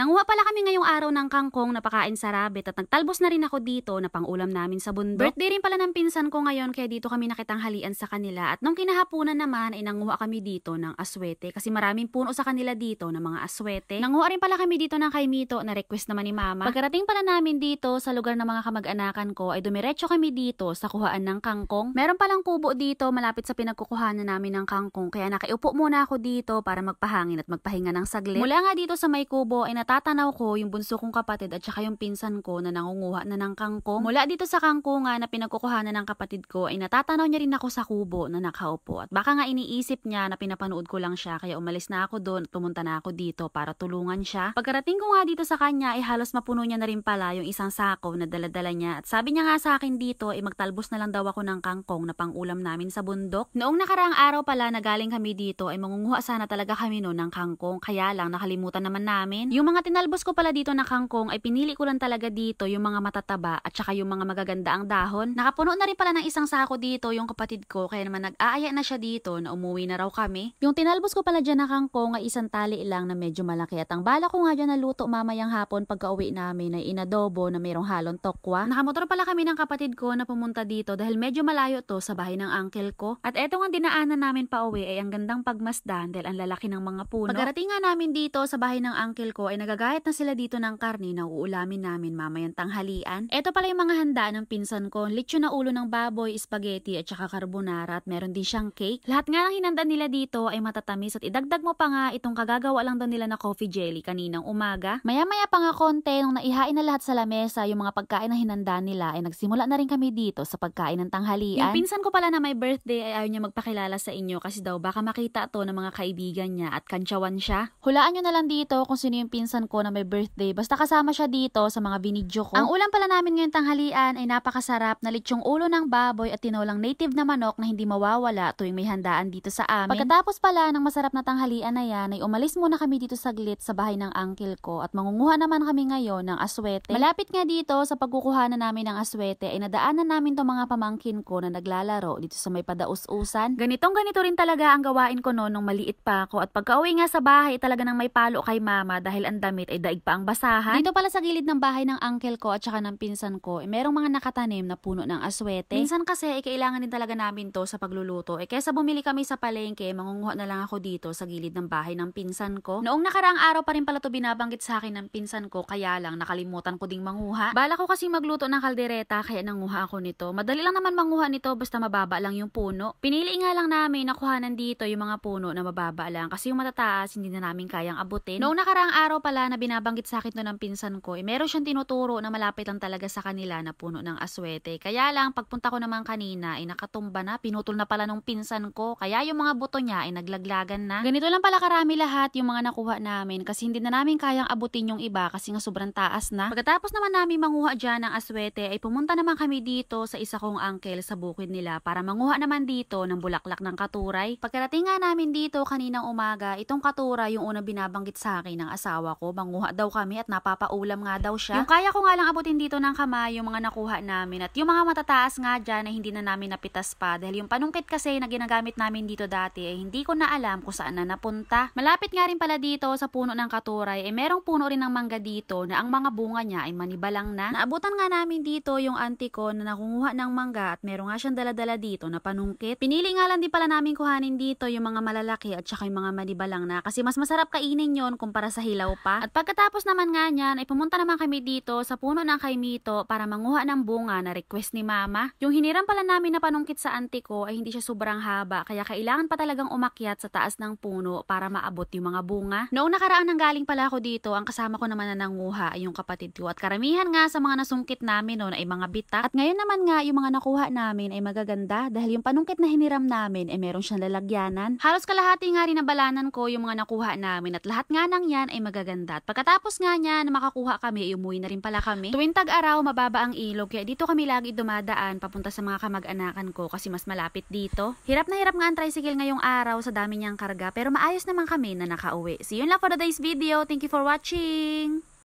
Nanguha pala kami ngayong araw ng kangkong na pakain sa rabbit at nagtalbos na rin ako dito na pangulam namin sa bundok. Birthday rin pala ng pinsan ko ngayon kaya dito kami nakitanghalian sa kanila at nung kinahapunan naman ay nanguha kami dito ng aswete kasi maraming puno sa kanila dito ng mga aswete. Nanguha rin pala kami dito ng kaimito na request naman ni mama. Pagkarating pala namin dito sa lugar ng mga kamag-anakan ko ay dumiretso kami dito sa kuhaan ng kangkong. Meron palang kubo dito malapit sa pinagkukuhanan namin ng kangkong kaya nakiupo muna ako dito para magpahangin at magpahinga ng saglit. Mula nga dito sa may kubo ay natatanaw ko yung bunso kong kapatid at saka yung pinsan ko na nangunguha na ng kangkong. Mula dito sa kangkungan na pinagkukuhanan ng kapatid ko ay natatanaw niya rin ako sa kubo na nakaupo at baka nga iniisip niya na pinapanood ko lang siya kaya umalis na ako doon at pumunta na ako dito para tulungan siya. Pagkarating ko nga dito sa kanya ay halos mapuno niya na rin pala yung isang sako na daladala niya at sabi niya nga sa akin dito ay magtalbos na lang daw ako ng kangkong na pangulam namin sa bundok. Noong nakaraang araw pala na galing kami dito ay mangunguha sana talaga kami noon ng kangkong kaya lang nakalimutan naman namin. Yung mga tinalbos ko pala dito na kangkong ay pinili ko lang talaga dito yung mga matataba at saka yung mga magaganda ang dahon. Nakapuno na rin pala ng isang sako dito yung kapatid ko kaya naman nag-aaya na siya dito na umuwi na raw kami. Yung tinalbos ko pala dyan na kangkong ay isang tali lang na medyo malaki at ang bala ko nga dyan na luto mamayang hapon pagka uwi namin ay inadobo na mayroong halong tokwa. Nakamotor pala kami ng kapatid ko na pumunta dito dahil medyo malayo to sa bahay ng uncle ko. At eto nga dinaanan namin pa uwi ay ang gandang pagmasdan dahil ang lalaki ng mga puno. Pagkarating nga namin dito sa bahay ng uncle ko ay nagagayat na sila dito ng karne na uulamin namin mamayang tanghalian. Eto pala yung mga handa ng pinsan ko. Lechon na ulo ng baboy, spaghetti at saka carbonara at meron din siyang cake. Lahat nga ng hinanda nila dito ay matatamis at idagdag mo pa nga itong kagagawa lang daw nila na coffee jelly kaninang umaga. Maya-maya pa nga konti nung naihain na lahat sa lamesa yung mga pagkain na hinanda nila ay nagsimula na rin kami dito sa pagkain ng tanghalian. Yung pinsan ko pala na may birthday ay ayaw niya magpakilala sa inyo kasi daw baka makita to ng mga kaibigan niya at kantsawan siya. Hulaan nyo na lang dito kung sino yung pinsan ko na may birthday basta kasama siya dito sa mga binidyo ko. Ang ulam pala namin ngayong tanghalian ay napakasarap na lechong ulo ng baboy at tinolang native na manok na hindi mawawala tuwing may handaan dito sa amin. Pagkatapos pala ng masarap na tanghalian na yan ay umalis muna kami dito saglit sa bahay ng uncle ko at mangunguha naman kami ngayon ng aswete. Malapit nga dito sa pagkukuhanan namin ng aswete ay nadaanan namin tong mga pamangkin ko na naglalaro dito sa may padaus-usan. Ganito rin talaga ang gawain ko noon nung maliit pa ako at pagka-uwi nga sa bahay talaga nang may palo kay mama dahil ang damit ay daig pa ang basahan. Dito pala sa gilid ng bahay ng uncle ko at saka ng pinsan ko, merong mga nakatanim na puno ng aswete. Minsan kasi kailangan din talaga namin to sa pagluluto. Kaysa bumili kami sa palengke, mangunguha na lang ako dito sa gilid ng bahay ng pinsan ko. Noong nakaraang araw pa rin pala to binabanggit sa akin ng pinsan ko, kaya lang nakalimutan ko ding manguha. Bala ko kasi magluto ng kaldereta kaya nanguha ako nito. Madali lang naman manguha nito basta mababa lang yung puno. Pinili nga lang namin na kuhanan dito yung mga puno na mababa lang kasi yung matataas hindi na namin kayang abutin. Noong nakaraang araw pala na binabanggit sa akin to ng pinsan ko, meron siyang tinuturo na malapit lang talaga sa kanila na puno ng aswete. Kaya lang pagpunta ko naman kanina ay nakatumba na, pinutol na pala nung pinsan ko. Kaya yung mga buto niya ay naglaglagan na. Ganito lang pala karami lahat yung mga nakuha namin kasi hindi na namin kayang abutin yung iba kasi nga sobrang taas na. Pagkatapos naman namin manguha dyan ng aswete ay pumunta naman kami dito sa isa kong uncle sa bukid nila para manguha naman dito ng bulaklak ng katuray. Pagkarating nga namin dito kaninang umaga, itong katuray yung unang binabanggit sa akin ng asawa ko. Manguha daw kami at napapaulam nga daw siya. Yung kaya ko nga lang abutin dito ng kamay yung mga nakuha namin at yung mga matataas nga dyan ay hindi na namin napitas pa dahil yung panungkit kasi na ginagamit namin dito dati ay hindi ko na alam kung saan na napunta. Malapit nga rin pala dito sa puno ng katuray ay merong puno rin ng mangga dito na ang mga bunga niya ay manibalang na. Naabutan nga namin dito yung auntie ko na nakunguha ng mangga at meron nga siyang daladala dito na panungkit. Pinili nga lang din pala namin kuhanin dito yung mga malalaki at saka yung mga manibalang na kasi mas masarap kainin yon kumpara sa hilaw pa. At pagkatapos naman nga niyan ay pumunta naman kami dito sa puno ng kaimito para manguha ng bunga na request ni mama. Yung hiniram pala namin na panungkit sa auntie ko ay hindi siya sobrang haba kaya kailangan pa talagang umakyat sa taas ng puno para maabot yung mga bunga. Noong nakaraan nanggaling pala ako dito, ang kasama ko naman na nanguha ay yung kapatid ko at karamihan nga sa mga nasungkit namin noon ay mga bitak. At ngayon naman nga yung mga nakuha namin ay magaganda dahil yung panungkit na hiniram namin ay meron siyang lalagyanan. Halos kalahati nga rin na balanan ko yung mga nakuha namin at lahat nga nang yan ay magaganda. At pagkatapos nga niya na makakuha kami, umuwi na rin pala kami. Tuwing tag-araw mababa ang ilog kaya dito kami lagi dumadaan papunta sa mga kamag-anakan ko kasi mas malapit dito. Hirap na hirap nga ang tricycle ngayong araw sa dami niyang karga pero maayos naman kami na nakauwi. See you lang for today's video. Thank you for watching!